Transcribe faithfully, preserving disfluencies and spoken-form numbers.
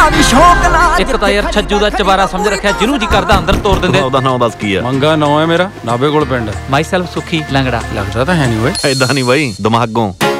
एक तो यार छज्जू दा चबारा समझ रखा जिन्हू जी करदा अंदर तोड़ दिंदे। ਉਹਦਾ ਨਾਮ ਦੱਸ ਕੀ ਆ? मंगा नौ है मेरा, नाभे कोल पिंड। माई सेल्फ सुखी लंगड़ा लगदा तां है नहीं ओए। ਐਦਾਂ ਨਹੀਂ ਬਾਈ, ਦਿਮਾਗੋਂ।